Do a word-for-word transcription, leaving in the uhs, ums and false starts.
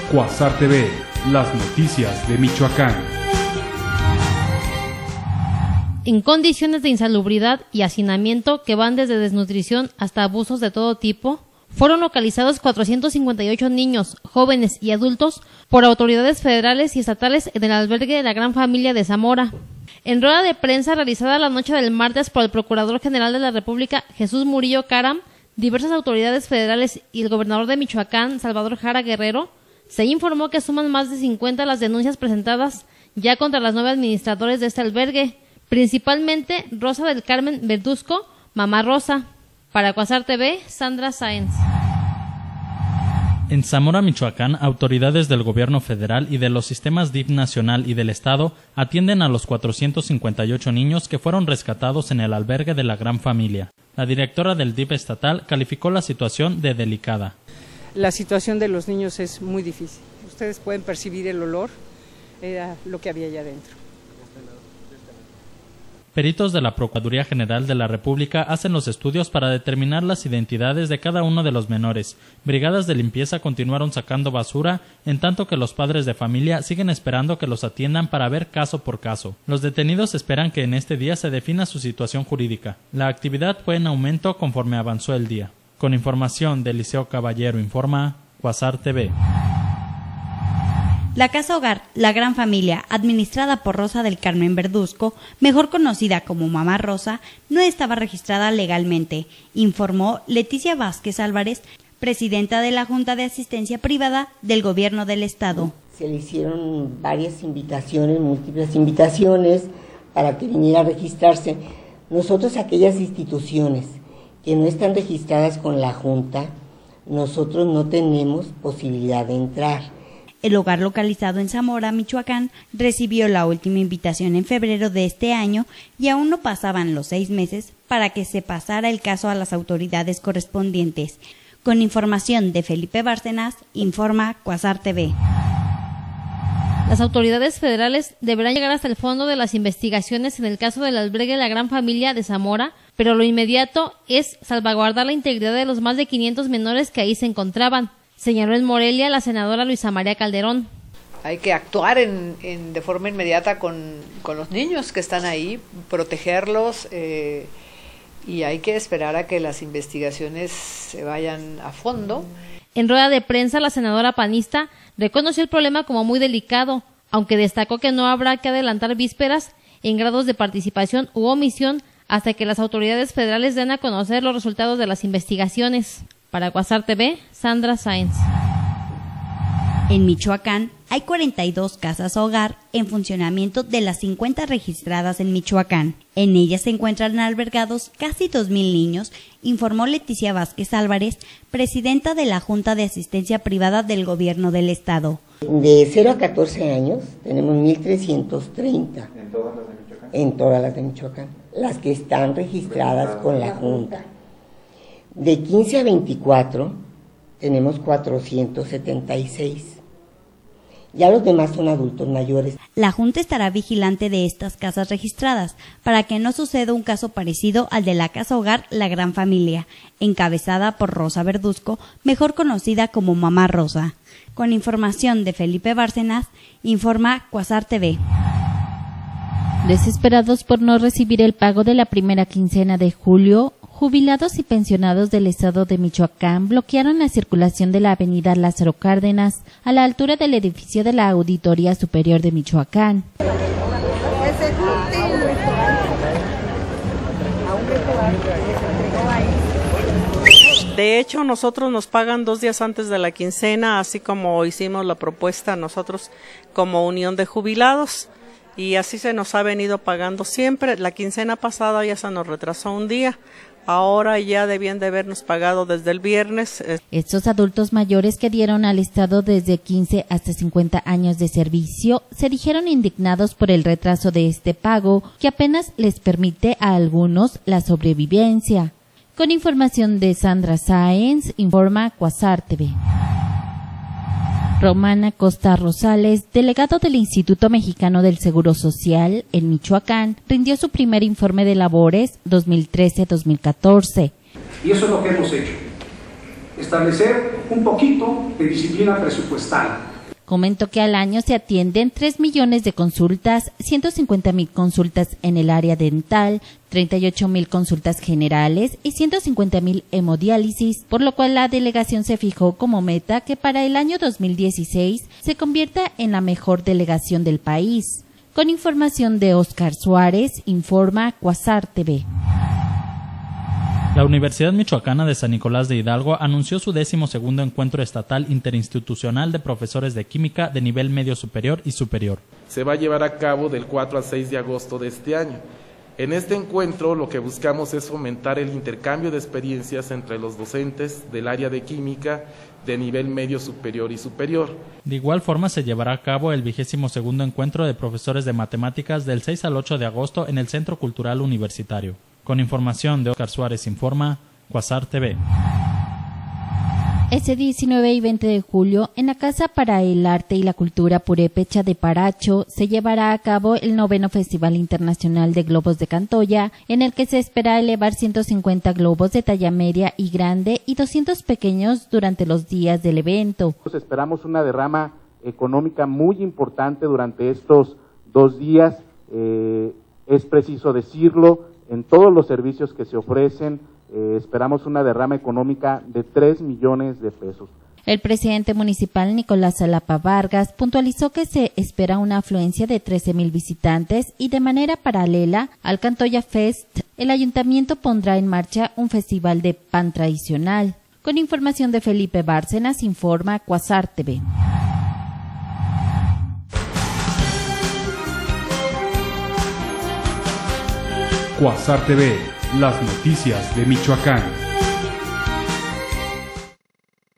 Quasar T V, las noticias de Michoacán. En condiciones de insalubridad y hacinamiento que van desde desnutrición hasta abusos de todo tipo, fueron localizados cuatrocientos cincuenta y ocho niños, jóvenes y adultos por autoridades federales y estatales en el albergue de la Gran Familia de Zamora. En rueda de prensa realizada la noche del martes por el Procurador General de la República, Jesús Murillo Caram, diversas autoridades federales y el gobernador de Michoacán, Salvador Jara Guerrero, se informó que suman más de cincuenta las denuncias presentadas ya contra las nueve administradores de este albergue, principalmente Rosa del Carmen Verduzco, Mamá Rosa. Para Quasar T V, Sandra Sáenz. En Zamora, Michoacán, autoridades del gobierno federal y de los sistemas D I F nacional y del estado atienden a los cuatrocientos cincuenta y ocho niños que fueron rescatados en el albergue de la Gran Familia. La directora del D I F estatal calificó la situación de delicada. La situación de los niños es muy difícil. Ustedes pueden percibir el olor, era lo que había allá adentro. Peritos de la Procuraduría General de la República hacen los estudios para determinar las identidades de cada uno de los menores. Brigadas de limpieza continuaron sacando basura, en tanto que los padres de familia siguen esperando que los atiendan para ver caso por caso. Los detenidos esperan que en este día se defina su situación jurídica. La actividad fue en aumento conforme avanzó el día. Con información de Eliseo Caballero, informa Quasar T V. La Casa Hogar La Gran Familia, administrada por Rosa del Carmen Verduzco, mejor conocida como Mamá Rosa, no estaba registrada legalmente, informó Leticia Vázquez Álvarez, presidenta de la Junta de Asistencia Privada del Gobierno del Estado. Se le hicieron varias invitaciones, múltiples invitaciones, para que viniera a registrarse. Nosotros, aquellas instituciones que no están registradas con la Junta, nosotros no tenemos posibilidad de entrar. El hogar localizado en Zamora, Michoacán, recibió la última invitación en febrero de este año y aún no pasaban los seis meses para que se pasara el caso a las autoridades correspondientes. Con información de Felipe Bárcenas, informa Quasar T V. Las autoridades federales deberán llegar hasta el fondo de las investigaciones en el caso del albergue de la Gran Familia de Zamora, pero lo inmediato es salvaguardar la integridad de los más de quinientos menores que ahí se encontraban, señaló en Morelia la senadora Luisa María Calderón. Hay que actuar en, en, de forma inmediata con, con los niños que están ahí, protegerlos eh, y hay que esperar a que las investigaciones se vayan a fondo. En rueda de prensa, la senadora panista reconoció el problema como muy delicado, aunque destacó que no habrá que adelantar vísperas en grados de participación u omisión hasta que las autoridades federales den a conocer los resultados de las investigaciones. Para Quasar T V, Sandra Sáenz. En Michoacán hay cuarenta y dos casas hogar en funcionamiento de las cincuenta registradas en Michoacán. En ellas se encuentran albergados casi dos mil niños, informó Leticia Vázquez Álvarez, presidenta de la Junta de Asistencia Privada del Gobierno del Estado. De cero a catorce años tenemos mil trescientos treinta. ¿En todas las de Michoacán? En todas las de Michoacán, las que están registradas con la Junta. De quince a veinticuatro tenemos cuatrocientos setenta y seis. Ya los demás son adultos mayores. La Junta estará vigilante de estas casas registradas para que no suceda un caso parecido al de la Casa Hogar La Gran Familia, encabezada por Rosa Verduzco, mejor conocida como Mamá Rosa. Con información de Felipe Bárcenas, informa Quasar T V. Desesperados por no recibir el pago de la primera quincena de julio, jubilados y pensionados del estado de Michoacán bloquearon la circulación de la avenida Lázaro Cárdenas a la altura del edificio de la Auditoría Superior de Michoacán. De hecho, nosotros nos pagan dos días antes de la quincena, así como hicimos la propuesta nosotros como Unión de Jubilados. Y así se nos ha venido pagando siempre. La quincena pasada ya se nos retrasó un día. Ahora ya debían de habernos pagado desde el viernes. Estos adultos mayores que dieron al Estado desde quince hasta cincuenta años de servicio se dijeron indignados por el retraso de este pago que apenas les permite a algunos la sobrevivencia. Con información de Sandra Sáenz, informa Quasar T V. Romana Costa Rosales, delegado del Instituto Mexicano del Seguro Social en Michoacán, rindió su primer informe de labores dos mil trece a dos mil catorce. Y eso es lo que hemos hecho, establecer un poquito de disciplina presupuestal, Comentó que al año se atienden tres millones de consultas, ciento cincuenta mil consultas en el área dental, treinta y ocho mil consultas generales y ciento cincuenta mil hemodiálisis, por lo cual la delegación se fijó como meta que para el año dos mil dieciséis se convierta en la mejor delegación del país. Con información de Oscar Suárez, informa Cuasar T V. La Universidad Michoacana de San Nicolás de Hidalgo anunció su décimo segundo encuentro estatal interinstitucional de profesores de química de nivel medio superior y superior. Se va a llevar a cabo del cuatro al seis de agosto de este año. En este encuentro lo que buscamos es fomentar el intercambio de experiencias entre los docentes del área de química de nivel medio superior y superior. De igual forma se llevará a cabo el vigésimo segundo encuentro de profesores de matemáticas del seis al ocho de agosto en el Centro Cultural Universitario. Con información de Oscar Suárez informa Cuasar T V. Este diecinueve y veinte de julio, en la Casa para el Arte y la Cultura Purépecha de Paracho, se llevará a cabo el noveno Festival Internacional de Globos de Cantoya, en el que se espera elevar ciento cincuenta globos de talla media y grande y doscientos pequeños durante los días del evento. Esperamos una derrama económica muy importante durante estos dos días, eh, es preciso decirlo, en todos los servicios que se ofrecen, eh, esperamos una derrama económica de tres millones de pesos. El presidente municipal Nicolás Salapa Vargas puntualizó que se espera una afluencia de trece mil visitantes y de manera paralela al Cantoya Fest, el ayuntamiento pondrá en marcha un festival de pan tradicional. Con información de Felipe Bárcenas, informa Cuasar T V. Cuasar T V, las noticias de Michoacán.